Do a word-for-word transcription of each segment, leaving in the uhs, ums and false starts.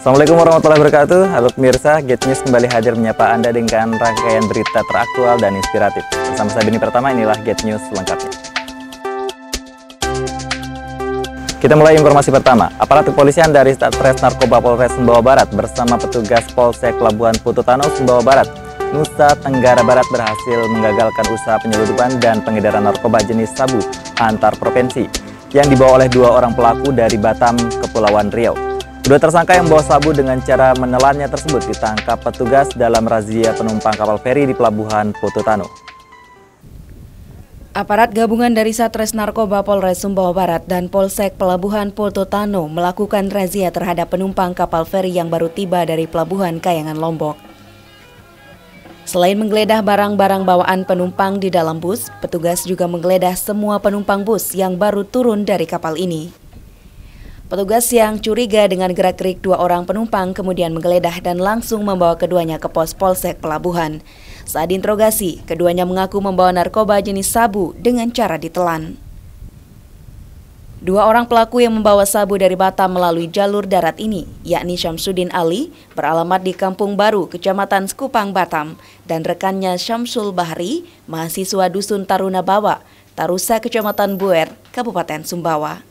Assalamualaikum warahmatullahi wabarakatuh. Halo pemirsa, Get News kembali hadir menyapa Anda dengan rangkaian berita teraktual dan inspiratif. Bersama saya Beni Pertama, inilah Get News selengkapnya. Kita mulai informasi pertama. Aparat kepolisian dari Satres Narkoba Polres Sumbawa Barat bersama petugas Polsek Pelabuhan Putu Tano, Sumbawa Barat, Nusa Tenggara Barat berhasil menggagalkan usaha penyelundupan dan pengedaran narkoba jenis sabu antar provinsi yang dibawa oleh dua orang pelaku dari Batam, Kepulauan Riau. Kedua tersangka yang membawa sabu dengan cara menelannya tersebut ditangkap petugas dalam razia penumpang kapal feri di Pelabuhan Putu Tano. Aparat gabungan dari Satres Narkoba Polres Sumbawa Barat dan Polsek Pelabuhan Putu Tano melakukan razia terhadap penumpang kapal feri yang baru tiba dari Pelabuhan Kayangan, Lombok. Selain menggeledah barang-barang bawaan penumpang di dalam bus, petugas juga menggeledah semua penumpang bus yang baru turun dari kapal ini. Petugas yang curiga dengan gerak-gerik dua orang penumpang kemudian menggeledah dan langsung membawa keduanya ke pos Polsek Pelabuhan. Saat diinterogasi, keduanya mengaku membawa narkoba jenis sabu dengan cara ditelan. Dua orang pelaku yang membawa sabu dari Batam melalui jalur darat ini, yakni Syamsuddin Ali, beralamat di Kampung Baru, Kecamatan Sekupang, Batam, dan rekannya Syamsul Bahri, mahasiswa Dusun Taruna Bawa, Tarusa, Kecamatan Buer, Kabupaten Sumbawa.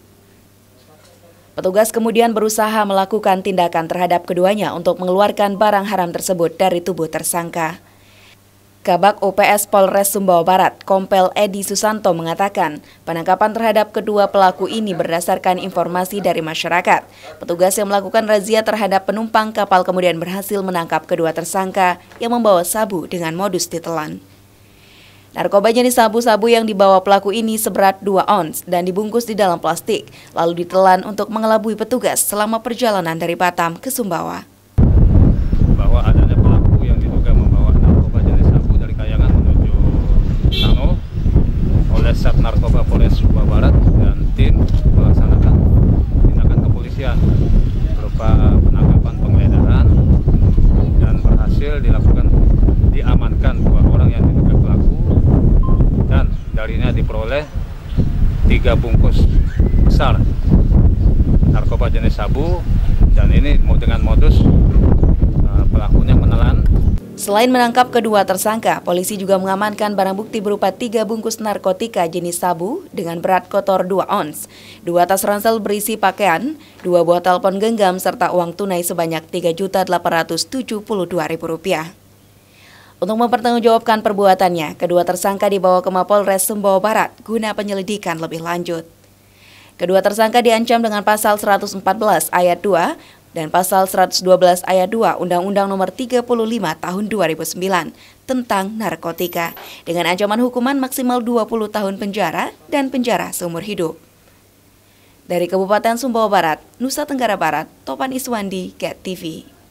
Petugas kemudian berusaha melakukan tindakan terhadap keduanya untuk mengeluarkan barang haram tersebut dari tubuh tersangka. Kabak O P S Polres Sumbawa Barat, Kompel Edi Susanto mengatakan, penangkapan terhadap kedua pelaku ini berdasarkan informasi dari masyarakat. Petugas yang melakukan razia terhadap penumpang kapal kemudian berhasil menangkap kedua tersangka yang membawa sabu dengan modus ditelan. Narkoba jenis sabu-sabu yang dibawa pelaku ini seberat dua ons dan dibungkus di dalam plastik, lalu ditelan untuk mengelabui petugas selama perjalanan dari Batam ke Sumbawa. Bahwa adanya pelaku yang diduga membawa narkoba jenis sabu dari Kayangan menuju Tano oleh Sat Narkoba Polres Sumbawa Barat dan tim melaksanakan tindakan kepolisian berupa penangkapan penggeledahan dan berhasil dilakukan diamankan dua orang yang diduga pelaku. Dan darinya diperoleh tiga bungkus besar narkoba jenis sabu, dan ini dengan modus uh, pelakunya menelan. Selain menangkap kedua tersangka, polisi juga mengamankan barang bukti berupa tiga bungkus narkotika jenis sabu dengan berat kotor dua ons, dua tas ransel berisi pakaian, dua buah telepon genggam serta uang tunai sebanyak tiga juta delapan ratus tujuh puluh dua ribu rupiah. Untuk mempertanggungjawabkan perbuatannya, kedua tersangka dibawa ke Mapolres Sumbawa Barat guna penyelidikan lebih lanjut. Kedua tersangka diancam dengan pasal seratus empat belas ayat dua dan pasal seratus dua belas ayat dua Undang-Undang Nomor tiga puluh lima Tahun dua ribu sembilan tentang narkotika dengan ancaman hukuman maksimal dua puluh tahun penjara dan penjara seumur hidup. Dari Kabupaten Sumbawa Barat, Nusa Tenggara Barat, Topan Iswandi, Get T V.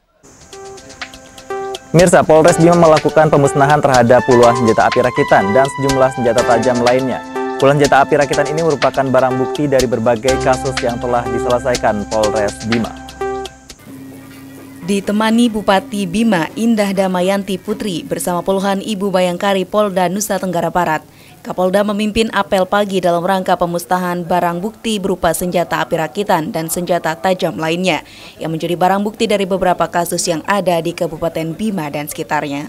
Mirsa, Polres Bima melakukan pemusnahan terhadap puluhan senjata api rakitan dan sejumlah senjata tajam lainnya. Puluhan senjata api rakitan ini merupakan barang bukti dari berbagai kasus yang telah diselesaikan Polres Bima. Ditemani Bupati Bima Indah Damayanti Putri bersama puluhan ibu bayangkari Polda Nusa Tenggara Barat, Kapolda memimpin apel pagi dalam rangka pemusnahan barang bukti berupa senjata api rakitan dan senjata tajam lainnya yang menjadi barang bukti dari beberapa kasus yang ada di Kabupaten Bima dan sekitarnya.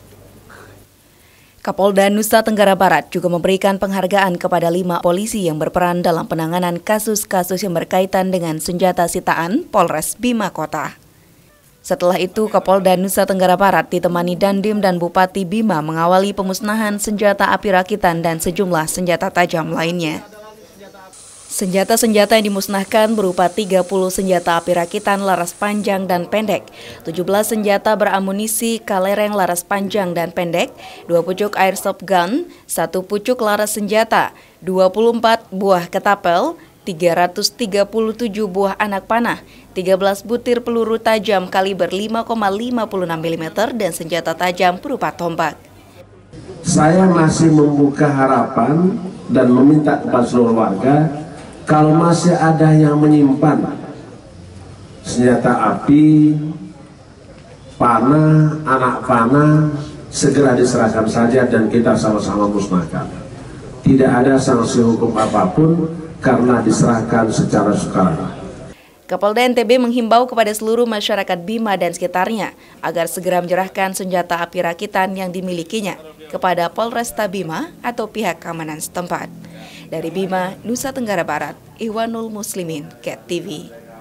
Kapolda Nusa Tenggara Barat juga memberikan penghargaan kepada lima polisi yang berperan dalam penanganan kasus-kasus yang berkaitan dengan senjata sitaan Polres Bima Kota. Setelah itu, Kapolda Nusa Tenggara Barat ditemani Dandim dan Bupati Bima mengawali pemusnahan senjata api rakitan dan sejumlah senjata tajam lainnya. Senjata-senjata yang dimusnahkan berupa tiga puluh senjata api rakitan laras panjang dan pendek, tujuh belas senjata beramunisi kalereng laras panjang dan pendek, dua pucuk airsoft gun, satu pucuk laras senjata, dua puluh empat buah ketapel, tiga ratus tiga puluh tujuh buah anak panah, tiga belas butir peluru tajam kaliber lima koma lima enam milimeter dan senjata tajam berupa tombak. Saya masih membuka harapan dan meminta kepada seluruh warga, kalau masih ada yang menyimpan senjata api, panah, anak panah, segera diserahkan saja dan kita sama-sama musnahkan. Tidak ada sanksi hukum apapun karena diserahkan secara sukarela. Kapolda N T B menghimbau kepada seluruh masyarakat Bima dan sekitarnya agar segera menyerahkan senjata api rakitan yang dimilikinya kepada Polresta Bima atau pihak keamanan setempat. Dari Bima, Nusa Tenggara Barat, Ihwanul Muslimin, K E T T V.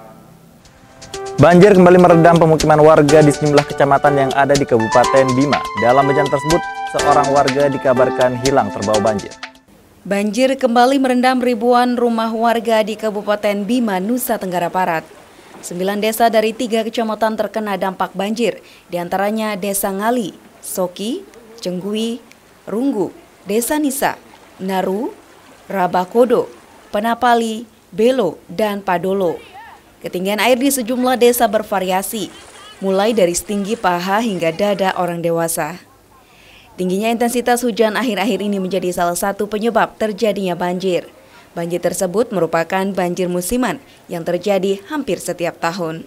Banjir kembali merendam pemukiman warga di sejumlah kecamatan yang ada di Kabupaten Bima. Dalam bencana tersebut, seorang warga dikabarkan hilang terbawa banjir. Banjir kembali merendam ribuan rumah warga di Kabupaten Bima, Nusa Tenggara Barat. Sembilan desa dari tiga kecamatan terkena dampak banjir, diantaranya Desa Ngali, Soki, Cenggui, Runggu, Desa Nisa, Naru, Rabakodo, Penapali, Belo, dan Padolo. Ketinggian air di sejumlah desa bervariasi, mulai dari setinggi paha hingga dada orang dewasa. Tingginya intensitas hujan akhir-akhir ini menjadi salah satu penyebab terjadinya banjir. Banjir tersebut merupakan banjir musiman yang terjadi hampir setiap tahun.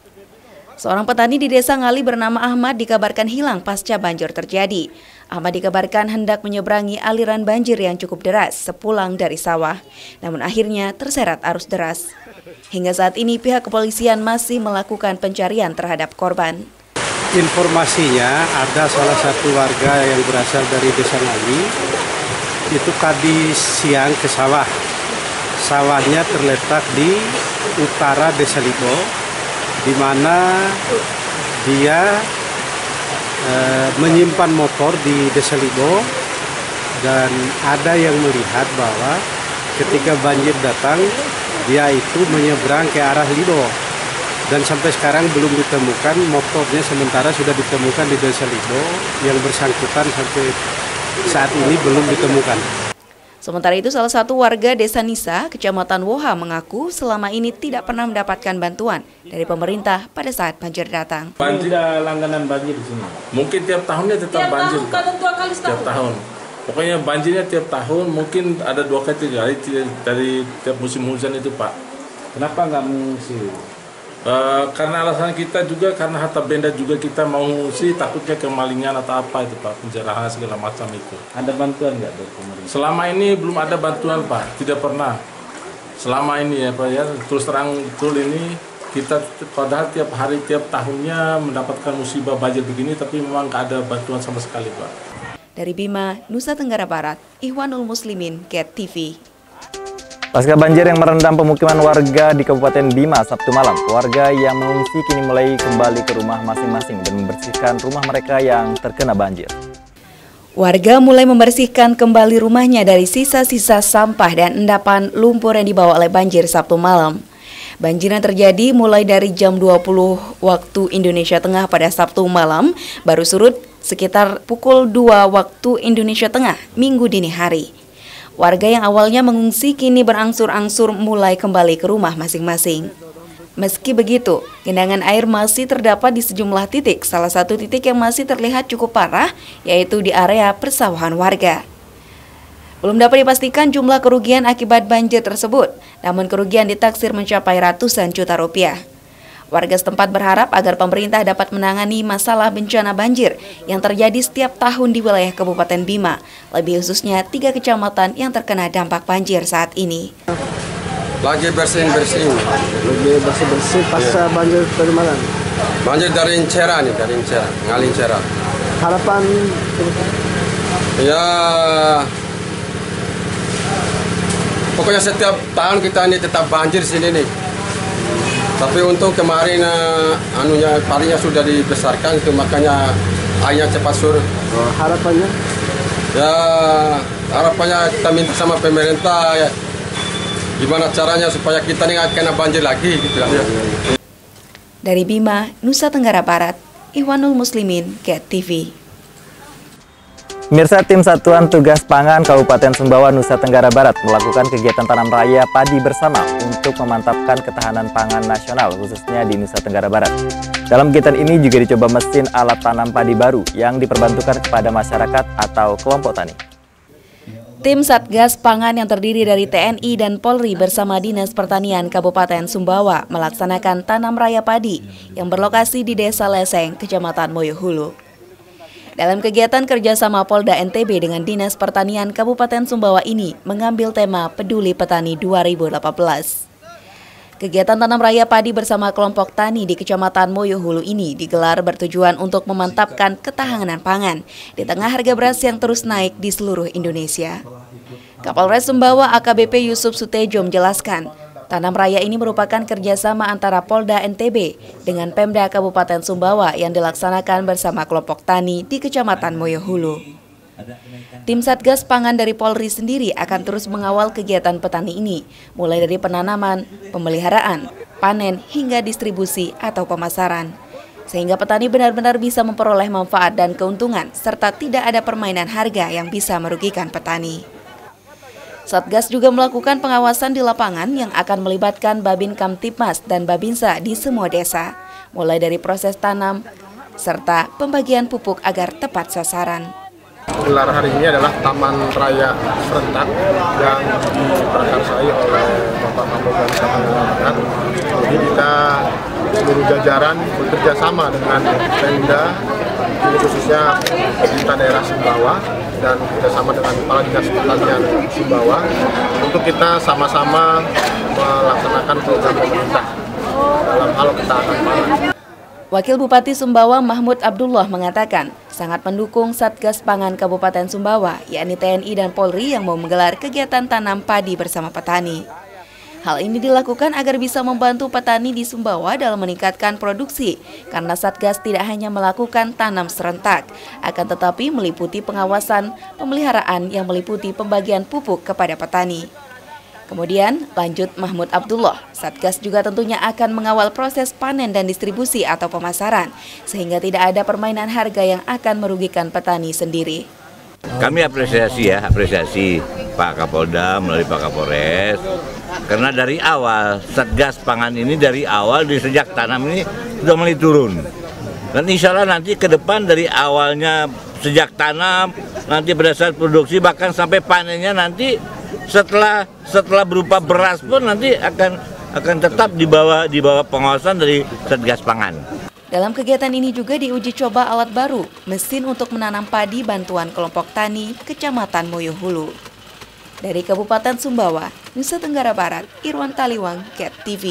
Seorang petani di Desa Ngali bernama Ahmad dikabarkan hilang pasca banjir terjadi. Ahmad dikabarkan hendak menyeberangi aliran banjir yang cukup deras sepulang dari sawah, namun akhirnya terseret arus deras. Hingga saat ini pihak kepolisian masih melakukan pencarian terhadap korban. Informasinya ada salah satu warga yang berasal dari Desa Ngali, itu tadi siang ke sawah. Sawahnya terletak di utara Desa Libo, di mana dia e, menyimpan motor di Desa Libo, dan ada yang melihat bahwa ketika banjir datang, dia itu menyeberang ke arah Libo. Dan sampai sekarang belum ditemukan, motornya sementara sudah ditemukan di Desa Libo, yang bersangkutan sampai saat ini belum ditemukan. Sementara itu salah satu warga Desa Nisa, Kecamatan Woha mengaku selama ini tidak pernah mendapatkan bantuan dari pemerintah pada saat banjir datang. Banjir langganan banjir di sini. Mungkin tiap tahunnya tetap tiap banjir. Tahun, kadang dua kali setahun. Tiap tahun. Pokoknya banjirnya tiap tahun, mungkin ada dua kali tiga kali dari tiap musim hujan itu, Pak. Kenapa nggak mengungsi? Uh, karena alasan kita juga karena harta benda juga kita mau ngungsi, takutnya kemalingan atau apa itu Pak, penjarahan segala macam itu. Ada bantuan nggak dari pemerintah? Selama ini belum ada bantuan Pak, tidak pernah. Selama ini ya Pak ya, terus terang betul ini kita padahal tiap hari tiap tahunnya mendapatkan musibah banjir begini, tapi memang nggak ada bantuan sama sekali Pak. Dari Bima, Nusa Tenggara Barat, Ihwanul Muslimin, K E T T V. Pasca banjir yang merendam pemukiman warga di Kabupaten Bima Sabtu malam, warga yang mengungsi kini mulai kembali ke rumah masing-masing dan membersihkan rumah mereka yang terkena banjir. Warga mulai membersihkan kembali rumahnya dari sisa-sisa sampah dan endapan lumpur yang dibawa oleh banjir Sabtu malam. Banjir yang terjadi mulai dari jam dua puluh waktu Indonesia Tengah pada Sabtu malam, baru surut sekitar pukul dua waktu Indonesia Tengah, Minggu dini hari. Warga yang awalnya mengungsi kini berangsur-angsur mulai kembali ke rumah masing-masing. Meski begitu, genangan air masih terdapat di sejumlah titik. Salah satu titik yang masih terlihat cukup parah, yaitu di area persawahan warga. Belum dapat dipastikan jumlah kerugian akibat banjir tersebut, namun kerugian ditaksir mencapai ratusan juta rupiah. Warga setempat berharap agar pemerintah dapat menangani masalah bencana banjir yang terjadi setiap tahun di wilayah Kabupaten Bima, lebih khususnya tiga kecamatan yang terkena dampak banjir saat ini. Lagi bersih-bersih. Lagi bersih-bersih pasca banjir dari mana? Banjir dari Incera nih, dari Incera, Ngali Incera. Harapan? Ya, pokoknya setiap tahun kita ini tetap banjir sini nih. Tapi untuk kemarin uh, anunya parinya sudah dibesarkan itu, makanya airnya cepat surut. Oh, harapannya? Ya, harapannya kita minta sama pemerintah ya, gimana caranya supaya kita ini nggak kena banjir lagi gitu ya. Dari Bima, Nusa Tenggara Barat, Ihwanul Muslimin, K E T T V. Mirsa, tim Satuan Tugas Pangan Kabupaten Sumbawa, Nusa Tenggara Barat melakukan kegiatan tanam raya padi bersama untuk memantapkan ketahanan pangan nasional, khususnya di Nusa Tenggara Barat. Dalam kegiatan ini juga dicoba mesin alat tanam padi baru yang diperbantukan kepada masyarakat atau kelompok tani. Tim Satgas Pangan yang terdiri dari T N I dan Polri bersama Dinas Pertanian Kabupaten Sumbawa melaksanakan tanam raya padi yang berlokasi di Desa Leseng, Kecamatan Moyohulu. Dalam kegiatan kerjasama Polda N T B dengan Dinas Pertanian Kabupaten Sumbawa ini mengambil tema Peduli Petani dua ribu delapan belas. Kegiatan tanam raya padi bersama kelompok tani di Kecamatan Moyohulu ini digelar bertujuan untuk memantapkan ketahanan pangan di tengah harga beras yang terus naik di seluruh Indonesia. Kapolres Sumbawa A K B P Yusuf Sutejo menjelaskan, tanam raya ini merupakan kerjasama antara Polda N T B dengan Pemda Kabupaten Sumbawa yang dilaksanakan bersama kelompok tani di Kecamatan Moyohulu. Tim Satgas Pangan dari Polri sendiri akan terus mengawal kegiatan petani ini, mulai dari penanaman, pemeliharaan, panen, hingga distribusi atau pemasaran. Sehingga petani benar-benar bisa memperoleh manfaat dan keuntungan, serta tidak ada permainan harga yang bisa merugikan petani. Satgas juga melakukan pengawasan di lapangan yang akan melibatkan Babin Kamtipmas dan Babinsa di semua desa, mulai dari proses tanam, serta pembagian pupuk agar tepat sasaran. Gelar hari ini adalah Taman Raya Serentak yang diprakarsai oleh Bapak Kapolda Barat. Jadi kita seluruh jajaran bekerja sama dengan Pemda, ini khususnya pemerintah daerah Sumbawa dan kerjasama dengan Kepala Dinas Pertanian Sumbawa untuk kita sama-sama melaksanakan program pemerintah dalam hal ketahanan pangan. Wakil Bupati Sumbawa Mahmud Abdullah mengatakan sangat mendukung Satgas Pangan Kabupaten Sumbawa, yakni T N I dan Polri yang mau menggelar kegiatan tanam padi bersama petani. Hal ini dilakukan agar bisa membantu petani di Sumbawa dalam meningkatkan produksi, karena Satgas tidak hanya melakukan tanam serentak, akan tetapi meliputi pengawasan, pemeliharaan yang meliputi pembagian pupuk kepada petani. Kemudian, lanjut Mahmud Abdullah, Satgas juga tentunya akan mengawal proses panen dan distribusi atau pemasaran, sehingga tidak ada permainan harga yang akan merugikan petani sendiri. Kami apresiasi ya, apresiasi Pak Kapolda melalui Pak Kapolres, karena dari awal Satgas Pangan ini dari awal di sejak tanam ini sudah mulai turun. Dan insya Allah nanti ke depan dari awalnya sejak tanam, nanti berdasar produksi bahkan sampai panennya nanti setelah setelah berupa beras pun nanti akan akan tetap di bawah di bawah pengawasan dari Satgas Pangan. Dalam kegiatan ini juga diuji coba alat baru, mesin untuk menanam padi bantuan kelompok tani Kecamatan Moyohulu. Dari Kabupaten Sumbawa, Nusa Tenggara Barat, Irwan Taliwang, Ket T V.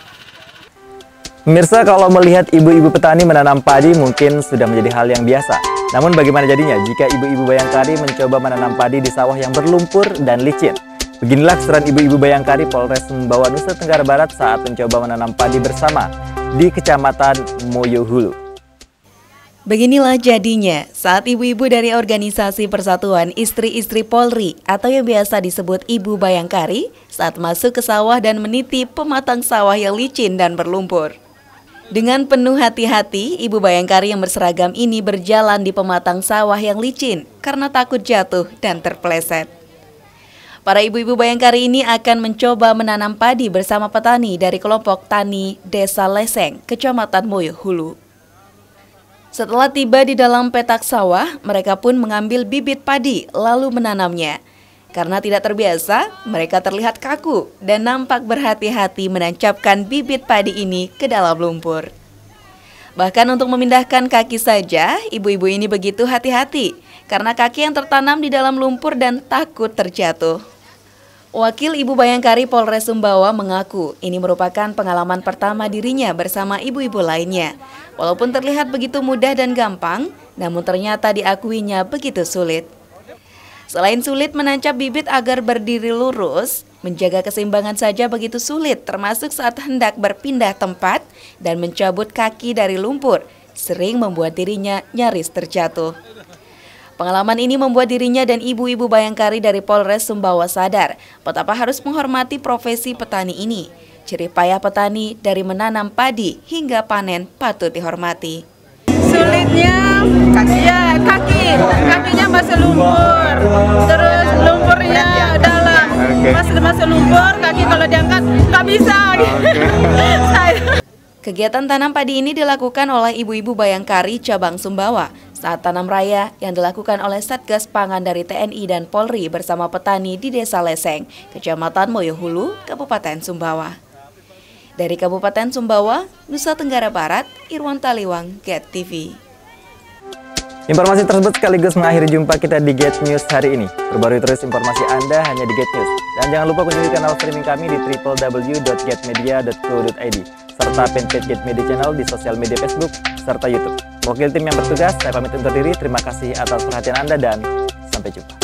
Pemirsa, kalau melihat ibu-ibu petani menanam padi mungkin sudah menjadi hal yang biasa. Namun bagaimana jadinya jika ibu-ibu Bayangkari mencoba menanam padi di sawah yang berlumpur dan licin? Beginilah keseruan ibu-ibu Bayangkari Polres Sumbawa, Nusa Tenggara Barat saat mencoba menanam padi bersama di Kecamatan Moyohulu. Beginilah jadinya saat ibu-ibu dari organisasi Persatuan Istri-Istri Polri atau yang biasa disebut Ibu Bayangkari saat masuk ke sawah dan meniti pematang sawah yang licin dan berlumpur. Dengan penuh hati-hati, Ibu Bayangkari yang berseragam ini berjalan di pematang sawah yang licin karena takut jatuh dan terpeleset. Para ibu-ibu Bayangkari ini akan mencoba menanam padi bersama petani dari kelompok tani Desa Leseng, Kecamatan Moyohulu. Setelah tiba di dalam petak sawah, mereka pun mengambil bibit padi lalu menanamnya. Karena tidak terbiasa, mereka terlihat kaku dan nampak berhati-hati menancapkan bibit padi ini ke dalam lumpur. Bahkan untuk memindahkan kaki saja, ibu-ibu ini begitu hati-hati karena kaki yang tertanam di dalam lumpur dan takut terjatuh. Wakil Ibu Bayangkari Polres Sumbawa mengaku ini merupakan pengalaman pertama dirinya bersama ibu-ibu lainnya. Walaupun terlihat begitu mudah dan gampang, namun ternyata diakuinya begitu sulit. Selain sulit menancap bibit agar berdiri lurus, menjaga keseimbangan saja begitu sulit, termasuk saat hendak berpindah tempat dan mencabut kaki dari lumpur, sering membuat dirinya nyaris terjatuh. Pengalaman ini membuat dirinya dan ibu-ibu Bayangkari dari Polres Sumbawa sadar betapa harus menghormati profesi petani ini. Ciri payah petani dari menanam padi hingga panen patut dihormati. Sulitnya kaki, ya, kaki, kakinya masih lumpur, terus lumpurnya dalam, masih masih lumpur, kaki kalau diangkat nggak bisa. Kegiatan tanam padi ini dilakukan oleh ibu-ibu Bayangkari cabang Sumbawa saat tanam raya yang dilakukan oleh Satgas Pangan dari T N I dan Polri bersama petani di Desa Leseng, Kecamatan Moyohulu, Kabupaten Sumbawa. Dari Kabupaten Sumbawa, Nusa Tenggara Barat, Irwan Taliwang, Ket T V. Informasi tersebut sekaligus mengakhiri jumpa kita di Get News hari ini. Perbarui terus informasi Anda hanya di Get News. Dan jangan lupa kunjungi kanal streaming kami di w w w dot get media dot co dot i d serta fanpage Get Media Channel di sosial media Facebook serta YouTube. Wakil tim yang bertugas, saya pamit undur diri. Terima kasih atas perhatian Anda dan sampai jumpa.